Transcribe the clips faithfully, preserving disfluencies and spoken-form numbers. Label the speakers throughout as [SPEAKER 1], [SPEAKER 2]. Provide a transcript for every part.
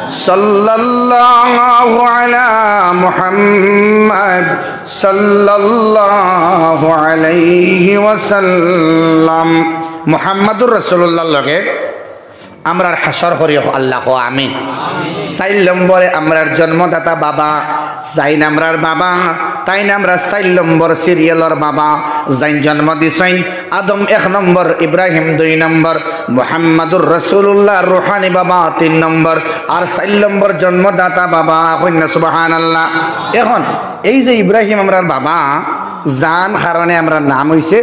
[SPEAKER 1] সাল্লাল্লাহু আলা মুহাম্মদ সাল্লাল্লাহু আলাইহি ওয়াসাল্লাম। মুহাম্মাদুর রাসূলুল্লাহর লগে আমরার হাসর করি আল্লাহ আমিন। চার নম্বরে আমরার জন্মদাতা বাবা যাই নামরার বাবা তাই নামরা চার নম্বর সিরিয়ালর বাবা যাই জন্ম দিছেন আদম এক নম্বর, ইব্রাহিম দুই নম্বর, মুহাম্মাদুর রাসূলুল্লাহ রুহানি বাবা তিন নম্বর, আর চার নম্বর জন্মদাতা বাবা কন্যা সুবহানাল্লাহ। এখন এই যে ইব্রাহিম আমরার বাবা জান কারণে আমরা নাম হইছে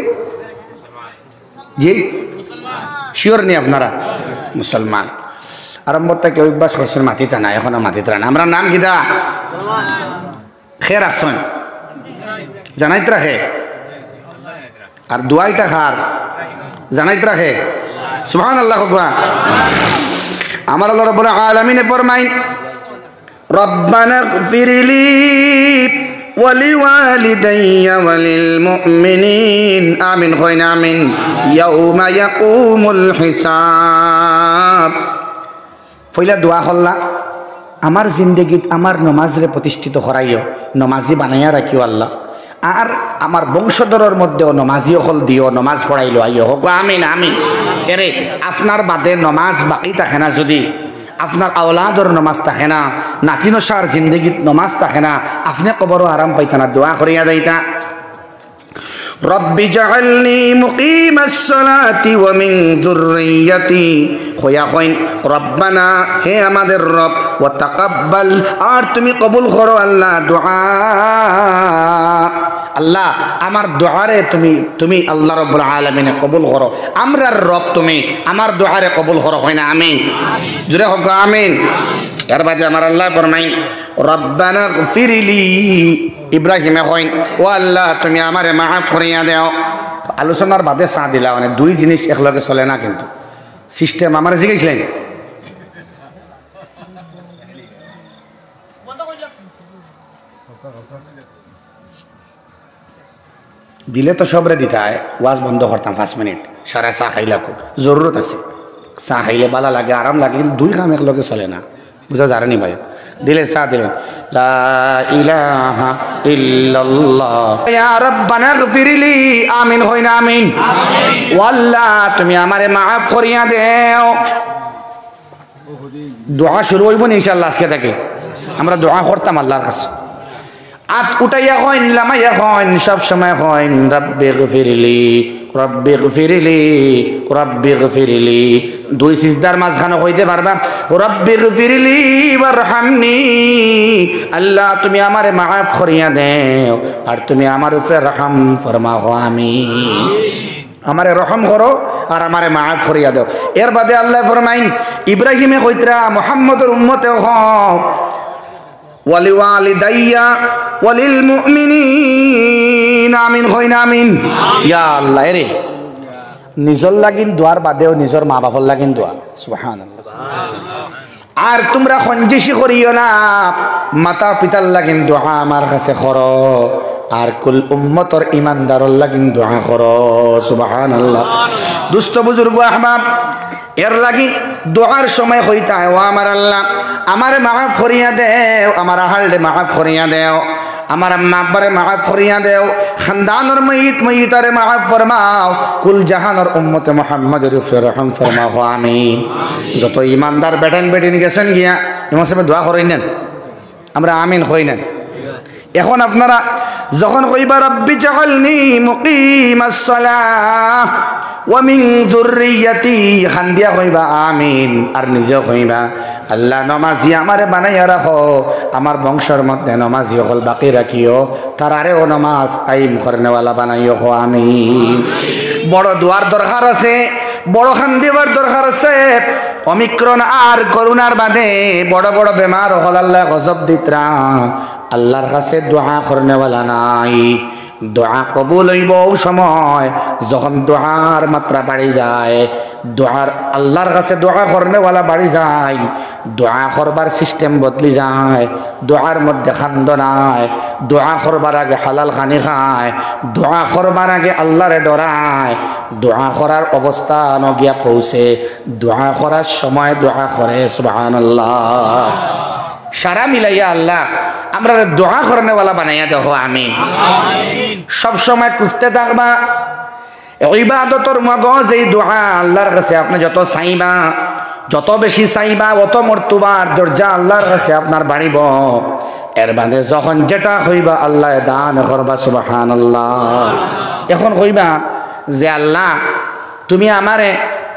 [SPEAKER 1] জি শিওর নি আপনারা মুসলমান। আরম্ভ থেকে অভ্যাস করছেন মাটিতে না, এখন মাটিতে না। আমরা নাম কিতা খে রাখছেন জানাইত রাখে, আর দুয়াইটা খার জানাইত রাখে সুবহানাল্লাহ। আমার আল্লাহ রাব্বুল আলামিন ফরমাইন রব্বানা গফিরলি ওয়ালিওয়ালিদাইয়া ওয়ালিল মুমিনিন আমিন কইনা আমিন ইয়াউমা ইয়াকুমুল হিসাব। ফইলা দোয়া হল্লা আমার জিন্দগিত আমার নমাজরে প্রতিষ্ঠিত করাইও, নমাজি বানাইয়া রাখিও আল্লাহ, আর আমার বংশধরের মধ্যেও নমাজি হল দিও, নমাজ পড়াইলো আইও হোক আমিন আমিন। এরে আপনার বাদে নমাজ বাকি থাকে না, যদি আপনার আওলাদর নমাজ থাকে না, নাতিনসার জিন্দগিত নমাজ থাকে না, আপনি কবরও আরাম পাইতা না। দোয়া করিয়া যাইতা রব্বি জাআলনি মুকিমাস সালাতি ওয়া মিন যুররিয়াতি খোয়া কইন রব্বানা হে আমাদের রব ওয়া তাকাব্বাল আর তুমি কবুল করো আল্লাহ দোয়া। আল্লাহ আমার দোয়ারে তুমি তুমি আল্লাহ রাব্বুল আলামিনে কবুল করো, আমরার রব তুমি আমার দোয়ারে কবুল করো হয় না আমিন জুড়ে হোক আমিন। এর বাদে আমার আল্লাহ ফরমাই রব্বানা গফিরলি ইব্রাহিমে কইন ও আল্লাহ তুমি আমারে মাফ করিয়া দাও। আলোচনার বাদে চা দিলা মানে দুই জিনিস একলগে চলে না, কিন্তু সিস্টেম আমার জিজ্ঞাসলেন দিলে তো সবরে দিতে হয়। ওয়াজ বন্ধ করতাম পাঁচ মিনিট, সারা চা খাইলাকো জরুরত আছে, চা খাইলে বালা লাগে আরাম লাগে, কিন্তু দুই কাম একলগে চলে না, বুঝা জানি ভাই। দিলেন চা দিলেন লা ইলাহা ইল্লাল্লাহ ইয়া রাব্বানা গফিরলি আমিন হয় না আমিন। ও আল্লাহ তুমি আমারে মাফ করিয়া দেও। দোয়া শুরু হইব না ইনশাআল্লাহ আজকে থেকে আমরা দোয়া করতাম আল্লাহর কাছে। আত উঠাইয়া হইন লামাইয়া হইন সব সময় হইন রব্বি গফিরলি রব্বি গফিরলি রব্বি গফিরলি। দুই সিজদার মাঝখানে কইতে পারবা রব্বি গফিরলি ওয়ারহামনি, আল্লাহ তুমি আমারে মাফ করিয়া দেও আর তুমি আমার উপরে রহম ফরমাও আমিন। আমারে রহম করো আর আমারে মাফ করিয়া দাও। এর বাদে আল্লাহ ফরমাইন ইব্রাহিমে কইতরা মুহাম্মদের উম্মতে হও ওয়ালিওয়ালিদাইয়া ওয়ালিল মুমিনিন আমিন হইনা আমিন। ইয়া আল্লাহ রে নিজর লাগিন দোয়ার বাদেও নিজর মা বাবার লাগিন দোয়া সুবহানাল্লাহ। আর তোমরা খঞ্জিসি করিও না, মাতা পিতার লাগিন দোয়া আমার কাছে করো, আর কুল উম্মতর ইমানদারর লাগিন দোয়া করো সুবহানাল্লাহ। দুস্থ বুজুর্গ আহবাব এর লাগি দোয়ার সময় হইতা ও আমার আল্লাহ আমারে মাফ করিয়া দেও, আমার আহালরে মাফ করিয়া দেও, আমার আম্মা আব্বারে মাফ করিয়া দেও, খানদানের মইত মইতারে মাফ ফরমাও, কুল জাহানের উম্মতে মুহাম্মদের উপরে রহম ফরমাও আমিন। যত ইমানদার বেটান বেটিন গেছেন গিয়া ইমাম সাহেব দোয়া করেন নেন, আমরা আমিন হই নেন। এখন আপনারা যখন কইবা রব্বি জাআলনি মুকিমাস সালাহ ওয়া মিন যুররিয়াতি খান্দিয়া কইবা আমিন, আর নিজে কইবা আল্লাহ নমাজি আমারে বানাইয়া রাখো, আমার বংশের মধ্যে নমাজি হল বাকি রাখিও, তারারেও নমাজ আইম করেনেওয়ালা বানাইও আমিন। বড় দোয়ার দরকার আছে, বড় খান্দিবার দরকার আছে। অমিক্রণ আর করোনার বাদে বড় বড় বেমার হল আল্লাহ গজব দিতরা, আল্লাহর কাছে দোয়া করেনেওয়ালা নাই। দোয়া কবুল হইব সময় যখন দোয়ার মাত্রা বাড়ি যায়, দোয়ার আল্লাহর কাছে দোয়া করনেওয়ালা বাড়ি যায়, দোয়া করবার সিস্টেম বদলি যায়, দোয়ার মধ্যে খান্দ নাই, দোয়া করবার আগে হালাল খানি খায়, দোয়া করবার আগে আল্লাহরে ডরায়, দোয়া করার অবস্থা নগিয়া পৌঁছে, দোয়া করার সময় দোয়া করে সুবহানাল্লাহ। সারা মিলাইয়া আল্লাহ আমরা দোয়া করনেওয়ালা বানাইয়া দেখো, আমিন। সব সময় খুঁজতে থাকবা ইবাদতর মগজ এই দোয়া আল্লাহর কাছে আপনি যত চাইবা, যত বেশি চাইবা অত মর্তুবার দরজা আল্লাহর কাছে আপনার বাড়িব। এর বাদে যখন যেটা হইবা আল্লাহ দান করবা সুবহানাল্লাহ। এখন হইবা যে আল্লাহ তুমি আমারে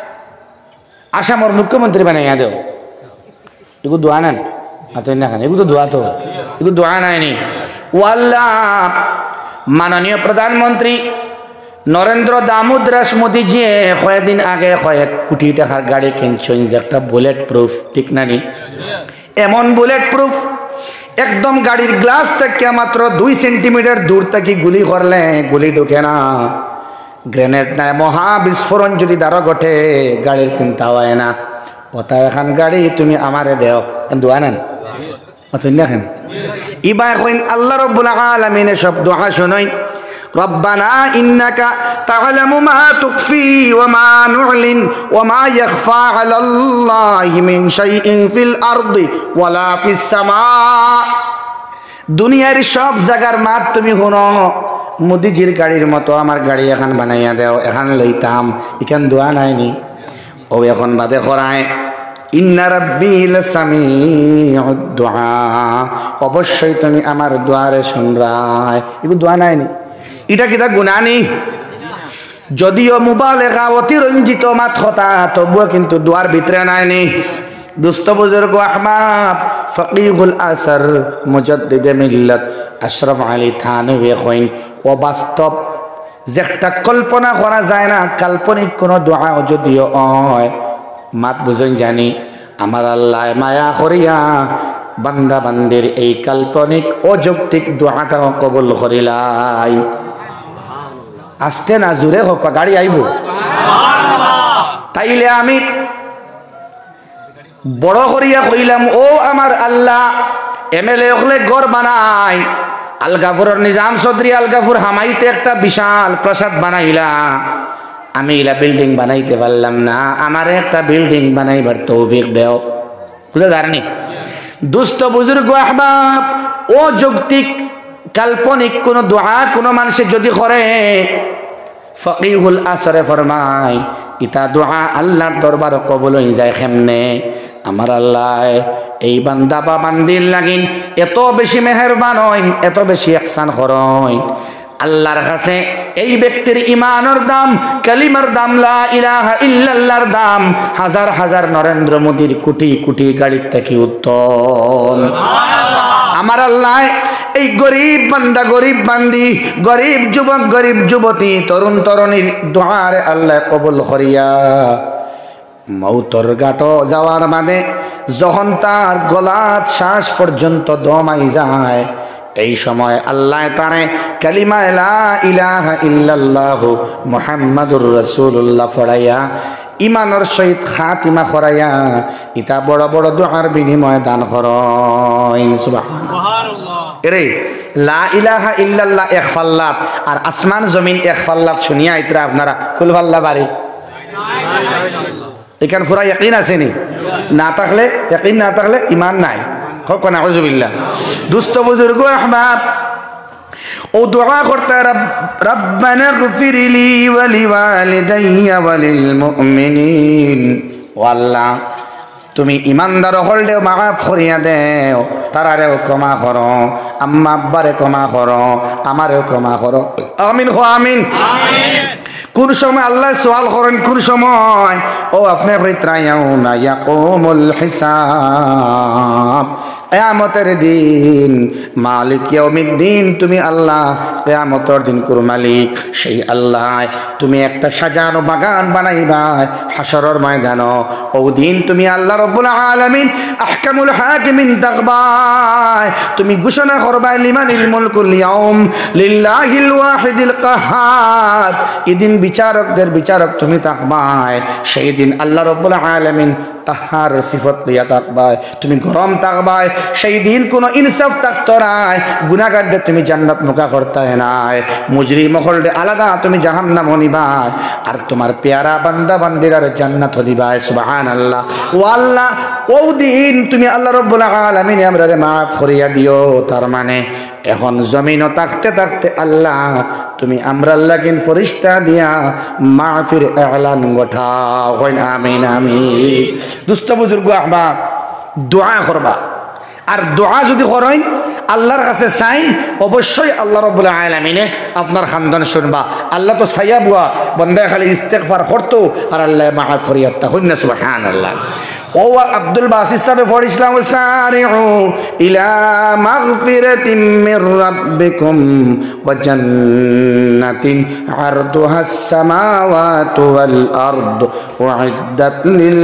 [SPEAKER 1] আসামর মুখ্যমন্ত্রী বানাইয়া দেও, এগুলো দোয়া নেন হাতের না খান, এগুলো তো দোয়া, তো এগুলো দোয়া নাইনি। ও আল্লাহ মাননীয় প্রধানমন্ত্রী নরেন্দ্র দামোদর মোদীজি কয়েকদিন আগে কয়েক কোটি টাকার গাড়ি কিনছেন, যে একটা বুলেট প্রুফ, ঠিক না নি? এমন বুলেট প্রুফ একদম গাড়ির গ্লাস থেকে মাত্র দুই সেন্টিমিটার দূর থেকে গুলি করলে গুলি ঢুকে না, গ্রেনেড নাই, মহা বিস্ফোরণ যদি দ্বারা ঘটে গাড়ির চিন্তা হয় না। ওটা এখন গাড়ি তুমি আমারে দেও, দোয়া নেন দেখেন। ইবা এখন আল্লাহ রাব্বুল আলামিন সব দোয়া শুনাই, রব্বানা ইন্নাকা তা'লামু মা তুখফি ওয়া মা নু'লিন ওয়া মা ইয়াখফা আলাল্লাহি মিন শাইইন ফিল আরদি ওয়ালা ফিস সামা। দুনিয়ার সব জায়গার মাত তুমি শুনো, মোদিজির গাড়ির মতো আমার গাড়ি এখন বানাইয়া দেও, এখন লইতাম। এখান দোয়া নাইনি, ও এখন বাদে করায় ইন্না রাব্বি লাসামিউদ দুআ, অবশ্যই তুমি আমার দোয়ারে শুনরাই। এগুলো দোয়া নাইনি, এটা কিতা গুনাহ নেই। যদিও মুবালেগা অতিরঞ্জিত মাত কথা, তবুও কিন্তু দোয়ার ভিতরে নাইনি। দুস্থ বুজুর্গ আহবাব ফকিহুল আসর মুজাদ্দিদে মিল্লাত আশরাফ আলী থানভী কইন, ও বাস্তব যে একটা কল্পনা করা যায় না, কাল্পনিক কোনো দোয়া যদিও হয়, মাত বুঝুন জানি আমার আল্লাহ মায়া করিয়া বান্দা বান্দির এই কাল্পনিক অযৌক্তিক দোয়াটাও কবুল করিলাই। আসতে না জুড়ে হোক, গাড়ি আইব। তাইলে আমি বড় করিয়া কইলাম, ও আমার আল্লাহ এম এল এ হলে গড় বানাই, আলগাপুরের নিজাম চৌধুরী আলগাপুর হামাইতে একটা বিশাল প্রাসাদ বানাইলা, আমি এলা বিল্ডিং বানাইতে পারলাম না, আমার একটা বিল্ডিং বানাইবার তৌফিক দেও। বুঝা জানি দুস্থ বুজুর্গ আহবাব, ও যৌক্তিক কাল্পনিক কোন দোয়া কোন মানুষের যদি করে, ফকিহুল আসরে ফরমায় ইতা দোয়া আল্লাহর দরবার কবুল হয়ে যায় কেমনে? আমার আল্লাহ এই বান্দা বা বান্দির লাগিন এত বেশি মেহেরবান হইন, এত বেশি ইহসান করইন, আল্লাহর কাছে এই ব্যক্তির ইমানের দাম, কালিমার দাম, লা ইলাহা ইল্লাল্লাহর দাম হাজার হাজার নরেন্দ্র মোদীর কোটি কোটি গাড়ির থেকে উত্তম। আমার আল্লাহ এই গরিব বান্দা, গরিব বান্দি, গরিব যুবক, গরিব যুবতী, তরুণ তরুণীর দোয়ারে আল্লাহ কবুল করিয়া মৌতর গাটো যাওয়ার মানে যখন তার গলাত শ্বাস পর্যন্ত দমাই যায়, এই সময় আল্লাহ তারে কালিমা লা ইলাহা ইল্লাল্লাহু মুহাম্মাদুর রাসূলুল্লাহ পড়াইয়া ইমানের সহিত খাতিমা করাইয়া ইতা বড় বড় দোয়ার বিনিময়ে দান করেন। সুবহানাল্লাহ। এরে লা ইলাহা ইল্লাল্লাহ এক ফাল্লাত আর আসমান জমিন এক ফাল্লাত শুনিয়া ইতরা আপনারা কুল ফাল্লা বাড়ি এখানে পুরা ইয়াকিন আছে নি? না থাকলে ইয়াকিন, না থাকলে ইমান নাই। হোক না আউযুবিল্লাহ। দুস্থ বুজুর্গ আহবাব ও দোয়া করতে, রব্বানা গফিরলি ওয়া লিওয়ালিদাইয়া ওয়া লিল মুমিনিন, ও আল্লাহ তুমি ইমানদার হলদেও মাফ করিয়া দেও, তারারেও ক্ষমা করো, আম্মা আব্বারে ক্ষমা করো, আমারেও ক্ষমা করো। আমিন হো আমিন। কোন সময় আল্লাহ সওয়াল করেন, কোন সময় ও আপনি হইত্রায়াউনা ইয়াকুমুল হিসাব, কিয়ামতের দিন, মালিক ইয়াউমিদ্দিন, তুমি আল্লাহ কিয়ামতের দিন কোর মালিক, সেই আল্লাহ তুমি একটা সাজানো বাগান বানাইবা হাসরের ময়দানে, ও দিন তুমি আল্লাহ রাব্বুল আলামিন আহকামুল হাকিমিন তাকবা, তুমি ঘোষণা করবা লিমানিল মুলকুল ইয়াউম লিল্লাহিল ওয়াহিদিল কাহ্হার, এদিন বিচারকদের বিচারক তুমি থাকবাই সেই দিন আল্লাহ রাব্বুল আলামিন তাহার সিফত লইয়া থাকবাই তুমি গরম থাকবাই সেই দিন কোনো ইনসাফ থাকতো নাই গুনাহগারদের তুমি জান্নাত মুখা করতে নাই মুজরিম মহলরে আলাদা তুমি জাহান্নাম নিবাই আর তোমার পেয়ারা বান্দা বান্দিরার জান্নাত দিবাই সুবহানাল্লাহ ও আল্লাহ ও দিন তুমি আল্লাহ রাব্বুল আলামিন আমরারে মাফ করিয়া দিও তার মানে এখন জমিনও থাকতে থাকতে আল্লাহ তুমি আমরার লাগিন ফরিস্তা দিয়া মাফির এলান গোঠাও হয় না আমিন আমিন দুস্থ বুজুর্গ আহবাব দোয়া করবা আর দোয়া যদি করেন আল্লাহর কাছে চাইন অবশ্যই আল্লাহ রাব্বুল আলামিনে আপনার খানদান শুনবা আল্লাহ তো ছায়া বুয়া বন্দা খালি ইস্তেগফার করতো আর আল্লাহ মাফ করিয়া তা হয় না সুবহানাল্লাহ ও আব্দুল বাসির সাহেব পড়িছিলাম সারিউ ইলা মাগফিরাতিম মির রাব্বিকুম ওয়া জান্নাতিন আরদুহাস সামাওয়াতু ওয়াল আরদ উইদ্দাত লিল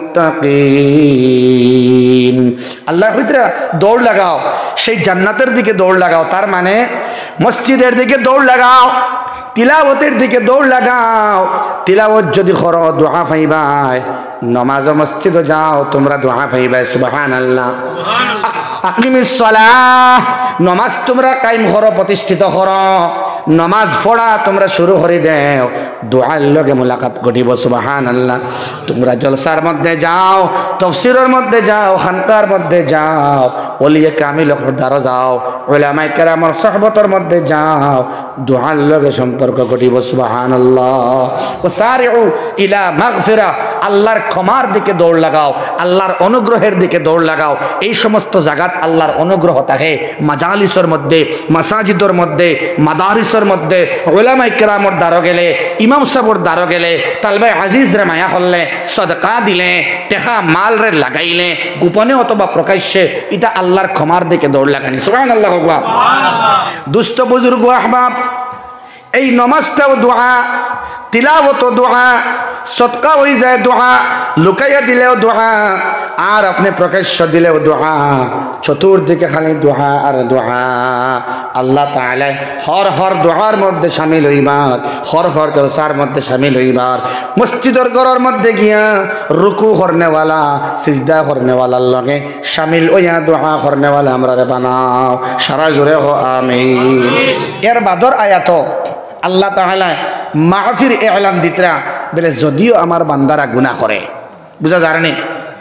[SPEAKER 1] মুত্তাকিন আল্লাহ কইতরা দৌড় লাগাও সেই জান্নাতের দিকে দৌড় লাগাও তার মানে মসজিদের দিকে দৌড় লাগাও তিলাওয়াতের দিকে দৌড় লাগাও তিলাওয়াত যদি করো দোয়া পাইবাই নমাজ মসজিদে যাও তোমরা দোয়া পাইবাই সুবহানাল্লাহ আকিমিস সালাহ নমাজ তোমরা কায়েম করো প্রতিষ্ঠিত করো নমাজ পড়া তোমরা শুরু করে দাও দোয়ার লগে মুলাকাত ঘটিব সুবহানাল্লাহ তোমরা জলসার মধ্যে যাও তাফসীরের মধ্যে যাও খানকার মধ্যে যাও ওলিয়ে কামিল দ্বারা যাও উলামায়ে কেরামের সুহবতের মধ্যে যাও দোয়ার লগে সম্পর্ক ঘটিব সুবহানাল্লাহ ওয়াসারিউ ইলা মাগফিরা আল্লাহর ক্ষমার দিকে দৌড় লাগাও আল্লাহর অনুগ্রহের দিকে দৌড় লাগাও এই সমস্ত জায়গাত আল্লাহর অনুগ্রহ থাকে মাজালিসের মধ্যে মাসাজিদের মধ্যে মাদারিসের মধ্যে উলামায়ে কেরামের দ্বারা গেলে ইমাম সাহেবের দ্বারা গেলে তালবে আজিজ রে মায়া করলে সদকা দিলে টেকা মাল রে লাগাইলে গোপনে অথবা প্রকাশ্যে এটা আল্লাহর ক্ষমার দিকে দৌড় লাগানি সুবহানাল্লাহ সুবহানাল্লাহ দুস্থ বুজুর্গ আহবাব এই নমাজটাও দোয়া তিলাওয়াত দোয়া সদকা হয়ে যায় দোয়া লুকাইয়া দিলেও দোয়া আর আপনি প্রকাশ্য দিলেও দোয়া চতুর্দিকে খালি দোয়া আর দোয়া আল্লাহ তাআলা হর হর দোয়ার মধ্যে শামিল হইবার হর হর জলসার মধ্যে শামিল হইবার মসজিদের ঘরের মধ্যে গিয়া রুকু করনেওয়ালা সিজদা করনেওয়ালার লগে শামিল হইয়া দোয়া করনেওয়ালা আমরা বানাও সারা জোরে হো আমিন এর বাদর আয়াত আল্লাহ তাআলা মাহফির এলান দিতরা বলে যদিও আমার বান্দারা গুনাহ করে বুঝা যায় না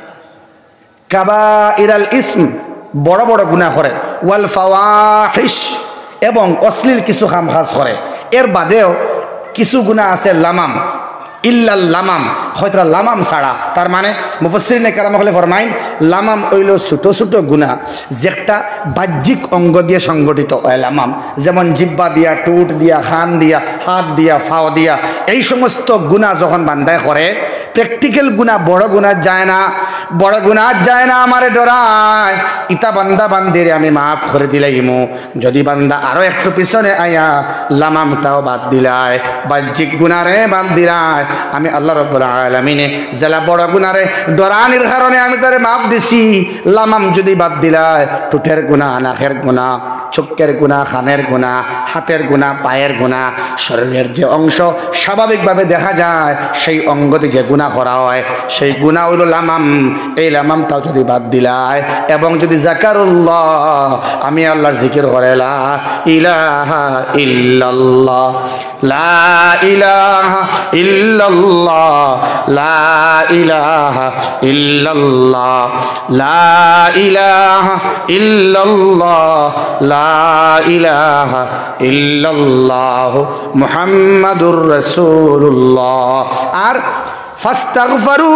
[SPEAKER 1] কাবাইরাল ইসম বড় বড় গুনাহ করে ওয়াল ফাওয়াহিশ এবং অশ্লীল কিছু কাম কাজ করে এর বাদেও কিছু গুনাহ আছে লামাম ইল্লাল লামাম হয়তো লামাম ছাড়া তার মানে মুফাসসিরিনে কেরাম হলে ফরমাইন লামাম হইল ছোট ছোট গুনাহ যেটা বাহ্যিক অঙ্গ দিয়ে সংগঠিত হয় লামাম যেমন জিহ্বা দিয়া টুট দিয়া খান দিয়া হাত দিয়া ফাও দিয়া এই সমস্ত গুনাহ যখন বান্দায় করে প্র্যাকটিক্যাল গুনাহ বড় গুনাহ যায় না বড় গুনাহ যায় না আমারে ডরায় ইতা বান্দা বান্দিরে আমি মাফ করে দিলাইমু যদি বান্দা আরো একটু পিছনে আয়া লামামটাও বাদ দিলায় বাহ্যিক গুনাহরে বাদ দিলায় আমি আল্লাহ রাব্বুল আলামিনে জেলা বড় গুনাহরে ডরানির কারণে আমি তারে মাফ দিছি লামাম যদি বাদ দিলায় টুটের গুনাহ নাকের গুনাহ চোখের গুনাহ খানের গুনাহ হাতের গুনাহ পায়ের গুনাহ শরীরের যে অংশ স্বাভাবিকভাবে দেখা যায় সেই অঙ্গতে যে গুনাহ করা হয় সেই গুনাহ হলো লামাম এই লামামটাও যদি বাদ দিলায় এবং যদি যাকারুল্লাহ আমি আল্লাহর জিকির করে লা ইলাহা ইল্লাল্লাহ লা ইলাহা ইল্লাল্লাহ লা ইলাহা ইল্লাল্লাহ লা ইলাহা ইল্লাল্লাহ লা ইলাহা ইল্লাল্লাহ মুহাম্মাদুর রাসূলুল্লাহ আর ফাস্তাগফারু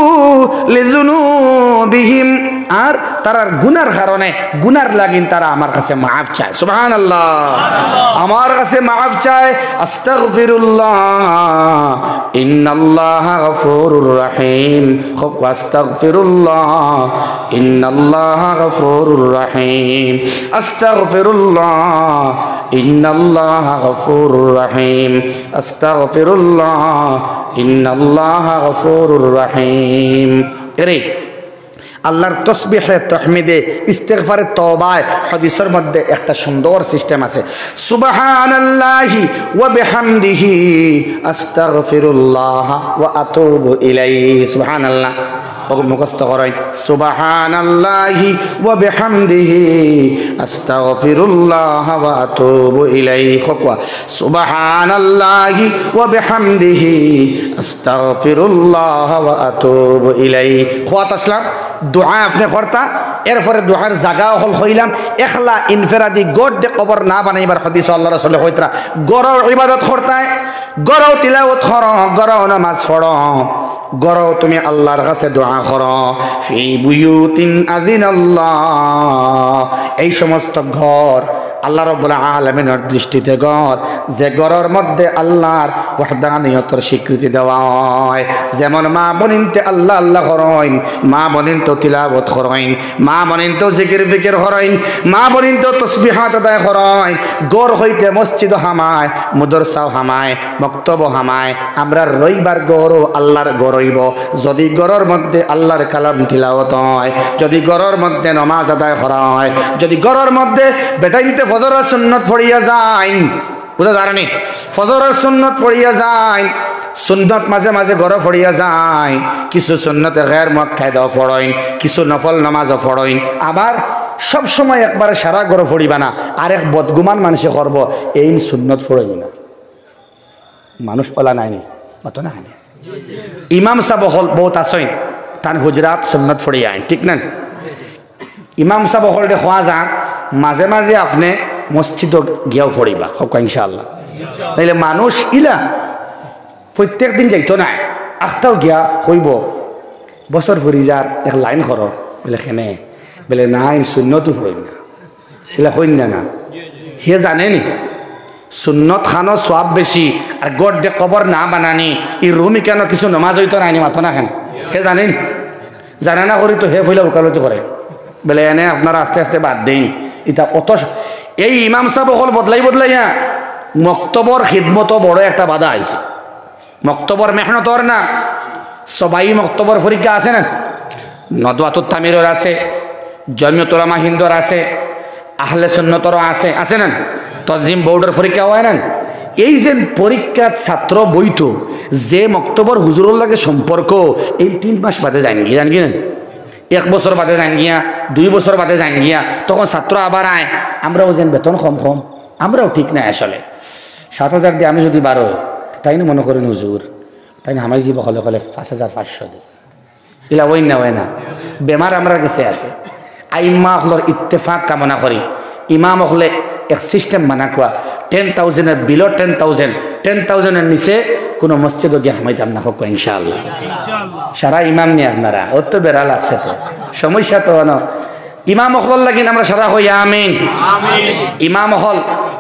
[SPEAKER 1] লিযুনুবিহিম আর তারার গুনার কারণে গুনার লাগিন তারা আমার কাছে মাফ চায় সুবহানাল্লাহ আমার কাছে মাফ চায় আস্তাগফিরুল্লাহ ইন্নাল্লাহা গফুরুর রহিম খুব আস্তাগফিরুল্লাহ ইন্নাল্লাহা গফুরুর রহিম আস্তাগফিরুল্লাহ ইন্নাল্লাহা গফুরুর রহিম আস্তাগফিরুল্লাহ ইন্নাল্লাহা গফুরুর রহিম এরে আল্লাহর তসবিহে তাহমিদে ইস্তিগফারে তওবায় হাদিসের মধ্যে একটা সুন্দর সিস্টেম আছে সুবহানাল্লাহি ওয়া বিহামদিহি আস্তাগফিরুল্লাহ ওয়া আতুবু ইলাইহি সুবহানাল্লাহ মুখস্থ করেন সুবহানাল্লাহি ওয়া বিহামদিহি আস্তাগফিরুল্লাহ ওয়া আতুবু ইলাইহি কোয়া সুবহানাল্লাহি ওয়া বিহামদিহি আস্তাগফিরুল্লাহ ওয়া আতুবু ইলাইহি কোয়াত আসলাম দোয়া আপনি করতা এরপরে দোয়ার জায়গা হল হইলাম একলা ইনফেরাদি গোড দে কবর না বানাইবার হাদিস আল্লাহ রাসূল কইতরা গরও ইবাদত করতায় গরও তিলাওয়াত করো গরও নামাজ পড়ো গরও তুমি আল্লাহর কাছে দোয়া করো ফি বুয়ুতিন আযিনাল্লাহ এই সমস্ত ঘর আল্লাহ রাব্বুল আলামিনের দৃষ্টিতে ঘর যে ঘরের মধ্যে আল্লাহর ওয়াহদানিয়তের স্বীকৃতি দেওয়া হয় যেমন মা বনিনতে আল্লাহ আল্লাহ করেন মা বনিন তো তিলাওয়াত করেন মা বনিন তো জিকির ফিকির করেন মা বনিন তো তাসবিহাত আদায় করেন ঘর হইতে মসজিদ হামায় মাদ্রাসা হামায় মক্তব হামায় আমরা রইবার গরও আল্লাহর ঘর হইব যদি ঘরের মধ্যে আল্লাহর কালাম তিলাওয়াত হয় যদি ঘরের মধ্যে নামাজ আদায় করা হয় যদি ঘরের মধ্যে বেটাইনতে ফজরের সুন্নত পড়িয়া যায় বুঝা জানি ফজরের সুন্নত পড়িয়া যায় সুন্নত মাঝে মাঝে ঘরে পড়িয়া যায় কিছু সুন্নতে গैर মুআক্কাদা পড়েন কিছু নফল নামাজও পড়েন আবার সব সময় একবারে সারা ঘরে পড়িবা না আর এক বদগুমান মানুষে করব এই সুন্নত পড়িব না মানুষ ওলা নাই নি মত না হয় ইমাম সাহেব হল বহুত আছেন তার হুজরাত সুন্নত পড়িয়া আইন ঠিক না ইমাম সাহেব হল দে খোয়া যান মাঝে মাঝে আপনি মসজিদ গিয়াও পড়িবা হোক ইনশাআল্লাহ তাইলে মানুষ ইলা প্রত্যেক দিন যাইতো না আখটাও গিয়া হইব বছর ফুরি যার এক লাইন কর বলে খেনে বলে নাই সুন্নতো হইন না এলা হইন না না হে জানে নি সুন্নত খানো সওয়াব বেশি আর গড দে কবর না বানানি এই রুমি কেন কিছু নামাজ হইতো না নি মাথা না কেন হে জানেন জানে না করি তো হে ফইলা উকালতি করে বলে এনে আপনারা আস্তে আস্তে বাদ দেন এটা অত এই ইমাম সাহেব হল বদলাই বদলাইয়া মক্তবর খিদমত বড় একটা বাধা আইছে মক্তবর মেহনতর না সবাই মক্তবর পরীক্ষা আছে না নদওয়াতুত তামিরের আছে জমিয়তুল উলামা হিন্দর আছে আহলে সুন্নতর আছে আছে না তনজিম বোর্ডের পরীক্ষা হয় না এই যে পরীক্ষার ছাত্র বইতো যে মক্তবর হুজুরের লাগে সম্পর্ক এই তিন মাস বাদে যান গিয়ে জান কি না এক বছর বাদে যান গিয়া দুই বছর বাদে যান গিয়া তখন ছাত্র আবার আয় আমরাও যেন বেতন কম কম আমরাও ঠিক নাই আসলে সাত হাজার দিয়ে আমি যদি বারো তাই না মনে করেন হুজুর তাই না আমায় যাবো হলে হলে পাঁচ হাজার পাঁচশো দিই এলা ওই না ওই না বেমার আমরা কাছে আছে আইম্মা হলর ইত্তেফাক কামনা করি ইমাম হলে এক সিস্টেম মানা খোয়া টেন থাউজেন্ডের বিলো টেন থাউজেন্ড টেন থাউজেন্ডের নিচে কোনো মসজিদও গিয়ে হামাইতাম না হোক ইনশাআল্লাহ সারা ইমাম নিয়ে আপনারা ওর তো বেড়া লাগছে তো সমস্যা তো ন ইমাম হল লাগিন আমরা সারা হই আমিন ইমাম হল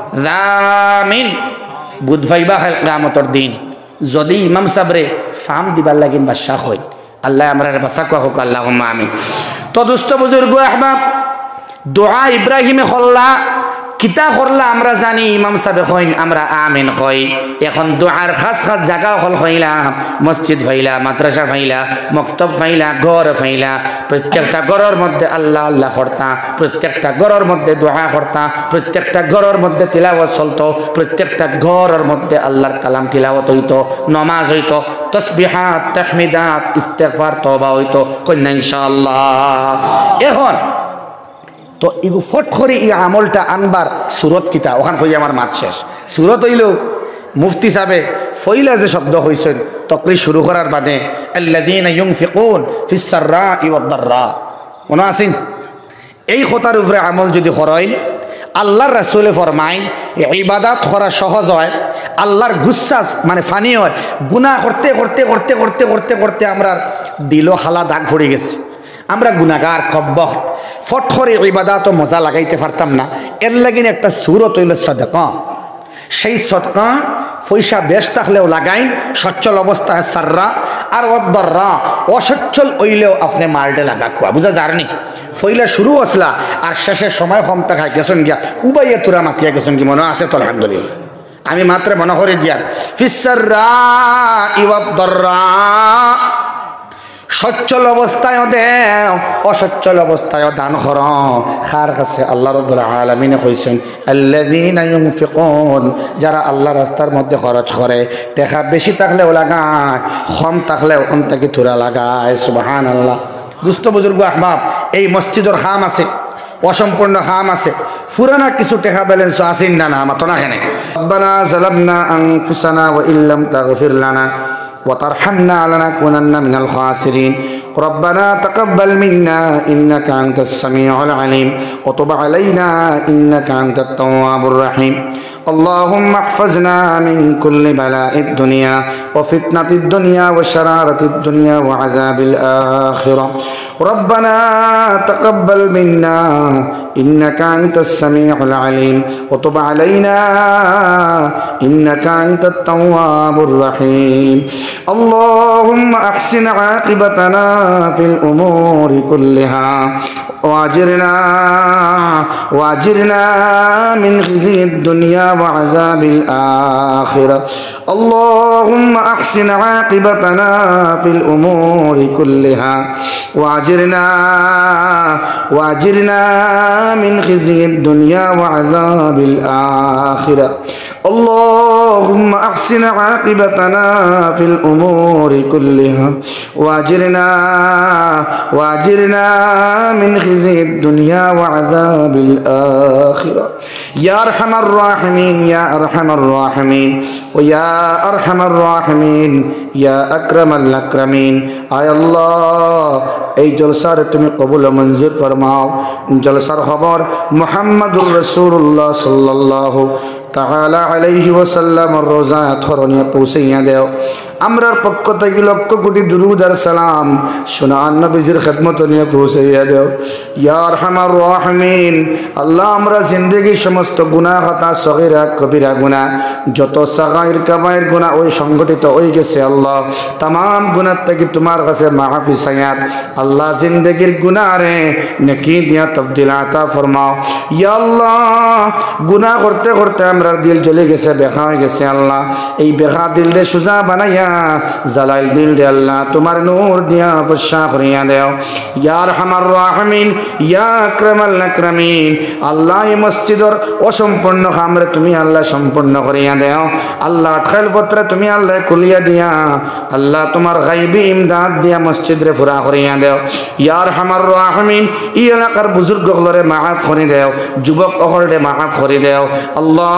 [SPEAKER 1] রামিন বুধ ভাইবা কিয়ামতের দিন যদি ইমাম সাবরে ফাম দিবার লাগিন বাদশাহ হই আল্লাহ আমরা বাসা কোয়া হোক আল্লাহুম্মা আমিন তো দুষ্ট বুজুর্গ আহবাব দোয়া ইব্রাহিমে হল্লা কিতা করলা আমরা জানি ইমাম সাহেব হইন আমরা আমিন হই এখন দোয়ার খাস খাস জায়গা হল হইলাম মসজিদ ফাইলা মাদ্রাসা ফাইলা মক্তব ফাইলা ঘর ফাইলা প্রত্যেকটা ঘরের মধ্যে আল্লাহ আল্লাহ করতা প্রত্যেকটা ঘরের মধ্যে দোয়া করতা প্রত্যেকটা ঘরের মধ্যে তিলাওয়াত চলতো প্রত্যেকটা ঘরের মধ্যে আল্লাহর কালাম তিলাওয়াত হইতো নমাজ হইতো তাসবিহাত তাহমিদাত ইস্তিগফার তওবা হইতো কন্যা ইনশাআল্লাহ এখন তো এগু ফট করে এই আমলটা আনবার সুরত কিতা ওখান কই আমার মাত শেষ সুরত হইল মুফতি সাহেবে ফইলা যে শব্দ হইছেন তকরি শুরু করার বাদে আল্লাযীনা ইউনফিকুন ফিস সাররাই ওয়াদ দাররা মনে আছেন এই কথার উপরে আমল যদি করেন আল্লাহর রাসূলে ফরমায় ইবাদত করা সহজ হয় আল্লাহর গুসা মানে ফানি হয় গুনাহ করতে করতে করতে করতে করতে করতে আমরা দিলও হালা দাগ পড়ে গেছে আমরা গুনাহগার কব্বখ ফট করে ইবাদত মজা লাগাইতে পারতাম না এর লাগিন একটা সুরত হইল সাদকা সেই সদকা পয়সা বেশ থাকলেও লাগাইন সচ্ছল অবস্থায় সাররা আর ওয়াদরা অসচ্ছল হইলেও আপনি মালটে লাগা খোয়া বুঝা যারনি ফইলা শুরু আসলা আর শেষের সময় কম থাকায় গেছেন গিয়া উবাইয়া তুরা মাতিয়া গেছেন কি মনে আছে তো আলহামদুলিল্লাহ আমি মাত্র মনে করে দিয়ার ফিস সাররা ওয়াদরা সচ্ছল অবস্থায়ও দেও, অসচ্ছল অবস্থায়ও দান কর। খার কাছে আল্লাহ রাব্বুল আলামিন কইছেন আল্লাযীনা ইউনফিকুন, যারা আল্লাহ রাস্তার মধ্যে খরচ করে, টাকা বেশি থাকলেও লাগায়, কম থাকলেও ওন থেকে থোড়া লাগায়। সুবহানাল্লাহ। দুস্থ বুজুর্গ আহবাব, এই মসজিদের খাম আছে, অসম্পূর্ণ খাম আছে, ফুরানা কিছু টাকা ব্যালেন্স আসেন না না মাত্র না কেন। রব্বানা যালামনা আনফুসানা ওয়া ইল্লাম তাগফির লানা ওয়া তারহামনা লানাকুনান্না মিনাল খাসিরিন। ربنا تقبل منا إنك أنت السميع العليم وتب علينا إنك أنت التواب الرحيم. اللهم احفظنا من كل بلاء الدنيا وفتنة الدنيا وشرارة الدنيا وعذاب الآخرة. ربنا تقبل منا إنك أنت السميع العليم وتب علينا إنك أنت التواب الرحيم. اللهم أحسن عاقبتنا في الأمور كلها واجرنا واجرنا من خزي الدنيا وعذاب الآخرة. اللهم أحسن عاقبتنا في الأمور كلها واجرنا واجرنا من خزي الدنيا وعذاب الآخرة. اللهم أحسن عاقبتنا في الأمور كلها واجرنا واجرنا من خزي الدنيا وعذاب الآخرة. يا أرحم الراحمين يا أرحم الراحمين ويا أرحم الراحمين يا أكرم الأكرمين. آي الله এই জলসার তুমি কবুল মঞ্জুর ফরমাও। জলসার খবর মুহাম্মদুর রাসূলুল্লাহ সাল্লাল্লাহু তাআলা আলাইহি ওয়াসাল্লাম রোজা ধরনিয়া পৌঁছাইয়া দেও। আমরার পক্ষ থেকে লক্ষ কোটি দুরুদ আর সালাম সোনার নবীজির খেদমত নিয়ে পৌঁছাইয়া দেও। ইয়া আরহামার রাহিমিন। আল্লাহ, আমরা জিন্দেগির সমস্ত গুনাহ খাতা সগীরা কবিরা গুনাহ, যত সাগাইর কাবাইর গুনাহ ওই সংগঠিত হয়ে গেছে আল্লাহ, तमाम গুনাহ থেকে তোমার কাছে মাফি চাইয়াত আল্লাহ, জিন্দেগির গুনাহ রে নেকি দিয়া তবদিল আতা ফরমাও। ইয়া আল্লাহ, গুনাহ করতে করতে আমরার দিল জ্বলে গেছে, বেখা হয়ে গেছে আল্লাহ, এই বেখা দিল রে সুজা বানাইয়া জালাল দিল রে আল্লাহ তোমার নূর দিয়া বর্ষা করিয়া দেও। ইয়া আরহামার রাহিমিন ইয়া আকরামাল আকরামিন। আল্লাহ, এই মসজিদের অসম্পূর্ণ কামরে তুমি আল্লাহ সম্পূর্ণ করিয়া দেও আল্লাহ। আটখাইল পত্রে তুমি আল্লাহ খুলিয়া দিয়া আল্লাহ তোমার গাইবি ইমদাদ দিয়া মসজিদ রে পুরা করিয়া দেও। ইয়া আরহামার রাহিমিন, এই এলাকার বুজুর্গ হলরে মাফ করে দেও, যুবক অহলরে মাফ করে দেও আল্লাহ।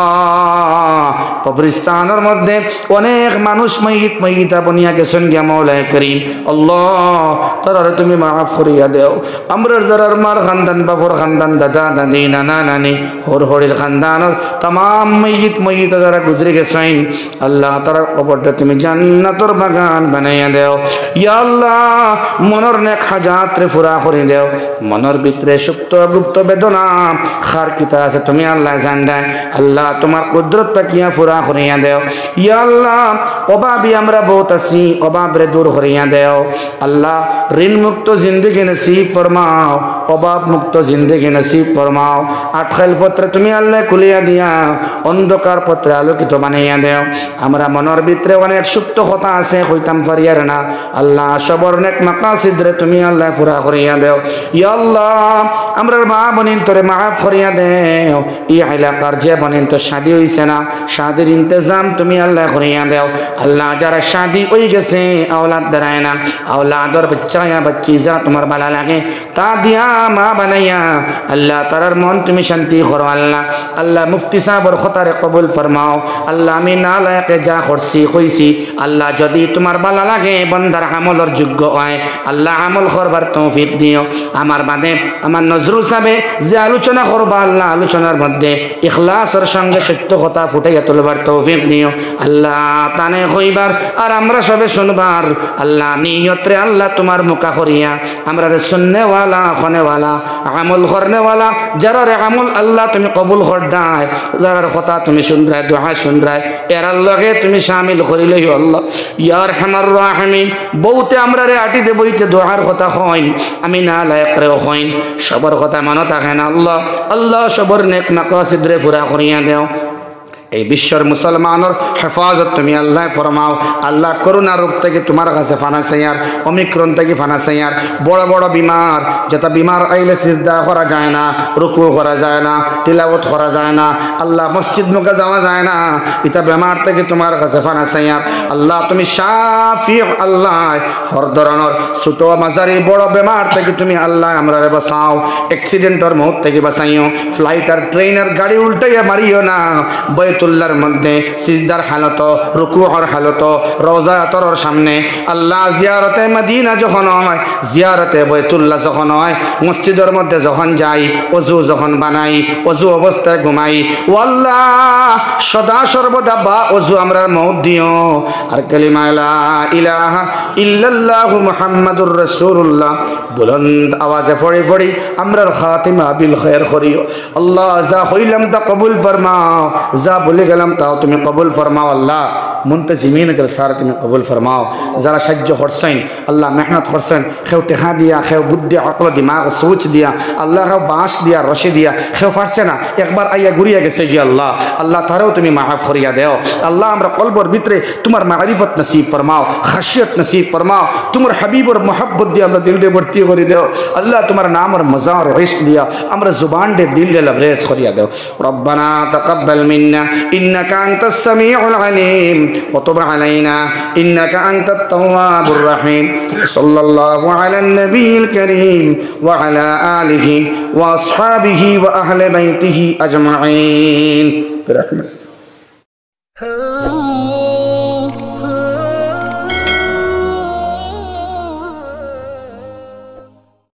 [SPEAKER 1] কবরস্থানের মধ্যে অনেক মানুষ ময়িত ময়িতা বনিয়া গেছেন গিয়া মাওলায়ে করিম আল্লাহ, তারা তুমি মাফ করিয়া দেও। আমরা যারার মার খানদান, বাবর খানদান, দাদা দাদি, নানা নানি, হর হরির খানদানের तमाम ময়িত ময়িতা যারা গুজরে গেছেন আল্লাহ, তারা কবরটা তুমি জান্নাতের বাগান বানাইয়া দেও। ইয়া আল্লাহ, মনের নেক হাজাত রে পুরা করে দেও। মনের ভিতরে সুপ্ত গুপ্ত বেদনা খার কিতা আছে তুমি আল্লাহ জানদাই আল্লাহ, তোমার কুদরত তাকিয়া পুরা করিয়া দেও। ইয়া আল্লাহ, অভাবী আমরা বহুত আছি, অভাব রে দূর করিয়া দেও আল্লাহ। ঋণ মুক্ত জিন্দগি নসিব ফরমাও, অভাব মুক্ত জিন্দগি নসিব ফরমাও। আটখাইল পত্রে তুমি আল্লাহ খুলিয়া দিয়া অন্ধকার পত্রে আলোকিত বানাইয়া দেও। আমরা মনের ভিতরে অনেক সুপ্ত কথা আছে, কইতাম পারিয়ার না আল্লাহ, সবর নেক মাকাসিদ রে তুমি আল্লাহ পুরা করিয়া দেও। ইয়া আল্লাহ, আমরা মা বনিন তোরে মাফ করিয়া দেও। এই এলাকার যে বনিন তো শাদী হইছে না, শাদীর ইন্তজাম তুমি আল্লাহ করিয়া দেও আল্লাহ। যারা শাদী হয়ে গেছে, আওলাদ দাঁড়ায় না, আওলাদর বাচ্চা বাচ্চি যা তোমার ভালো লাগে তা দিয়া মা বানাইয়া আল্লাহ, তারার মন তুমি শান্তি করো আল্লাহ। আল্লাহ, মুফতি সাহেবের খতারে কবুল ফরমাও আল্লাহ। আমি না লায়কে যা করছি কইছি আল্লাহ, যদি তোমার ভালো লাগে বন্দার আমলের যোগ্য হয় আল্লাহ, আমল করবার তৌফিক দিও। আমার বাদে আমার নজরুল সাহেবে যে আলোচনা করবা আল্লাহ, আলোচনার মধ্যে ইখলাসের সঙ্গে সত্য কথা ফুটাইয়া তুলবার তৌফিক দিও আল্লাহ। তানে হইবার আর আমরা সবে শুনবার আল্লাহ, নিয়তরে আল্লাহ তোমার মুখা করিয়া আমরা রে শুননেওয়ালা, খনেওয়ালা, আমল করনেওয়ালা, যারা রে আমল আল্লাহ তুমি কবুল করদায়, যারার কথা তুমি শুনরায়, দোয়া শুনরায়, এরার লগে তুমি শামিল করিলেই আল্লাহ। ইয়া আরহামার রাহিমিন, বউতে আমরা রে আটিতে বইতে দোয়ার কথা হইন, আমি না লায়ক রে হইন, সবার কথা মনে থাকে না আল্লাহ। আল্লাহ, সবর নেক মাকাসিদ রে পুরা করিয়া দেও। এই বিশ্বের মুসলমানের হেফাজত তুমি আল্লাহ ফরমাও। আল্লাহ করোনা রোগ থেকে তোমার কাছে ফানা চাইয়ার, অমিক্রণ থেকে ফানা চাইয়ার, বড় বড় বিমার যেটা বিমার আইলে সিজদা করা যায় না, রুকু করা যায় না, তিলাওয়াত করা যায় না, আল্লাহ মসজিদ মুখে যাওয়া যায় না, এটা বেমার থেকে তোমার কাছে ফানা চাইয়ার। আল্লাহ তুমি শাফি, আল্লাহ হর ধরনের ছোট মাঝারি বড় বেমার থেকে তুমি আল্লাহ আমরা বাঁচাও। অ্যাক্সিডেন্টের মুহূর্ত থেকে বাঁচাইও, ফ্লাইটার ট্রেনের গাড়ি উল্টাইয়া মারিও না। বাইতুল্লাহর মধ্যে সিজদার হালত, রুকুর হালত, রওজা তরর সামনে আল্লাহ জিয়ারতে মদিনা যখন হয়, জিয়ারতে বাইতুল্লাহ যখন হয়, মসজিদের মধ্যে যখন যাই, অজু যখন বানাই, অজু অবস্থায় ঘুমাই, ও আল্লাহ সদা সর্বদা বা অজু আমরার মউত দিও। আর কালিমা লা ইলাহা ইল্লাল্লাহু মুহাম্মাদুর রাসূলুল্লাহ বুলন্দ আওয়াজে পড়ে পড়ে আমরার খাতিমা বিল খায়র করিও। আল্লাহ যা হইলাম তা কবুল ফরমাও, যা বলে গেলাম তাও তুমি কবুল ফরমাও। আল্লাহ মুনতাজিমিন জলসার তুমি কবুল ফরমাও। যারা সাহায্য করছেন আল্লাহ, মেহনত করছেন, কেউ টেহা দিয়া, কেউ বুদ্ধি আকল দিমাগ সোচ দিয়া, আল্লাহ কেউ বাঁশ দিয়া, রশি দিয়া, কেউ পারছে না একবার আইয়া ঘুরিয়া গেছে গিয়ে আল্লাহ, আল্লাহ তারাও তুমি মাফ করিয়া দেও। আল্লাহ আমরা কলবর ভিতরে তোমার মারিফত নসিব ফরমাও, খাসিয়ত নসিব ফরমাও, তোমার হাবিবর মোহাব্বত দিয়ে আমরা দিল দিয়ে ভর্তি করে দেও। আল্লাহ তোমার নামর মজা আর ইশক দিয়া আমরা জুবান দে দিল দিয়ে লবরেজ করিয়া দেও। রব্বানা তাকাব্বাল মিন্না ইন্নাকা আনতাস সামিউল আলিম ওয়া তুব আলাইনা ইন্নাকা আনতাত তাওয়াবুর রহিম। সাল্লাল্লাহু আলান নবিয়িল কারীম ওয়া আলা আলিহি ওয়া আসহাবিহি ওয়া আহলি বাইতিহি আজমাইন বিরহমাতিহি।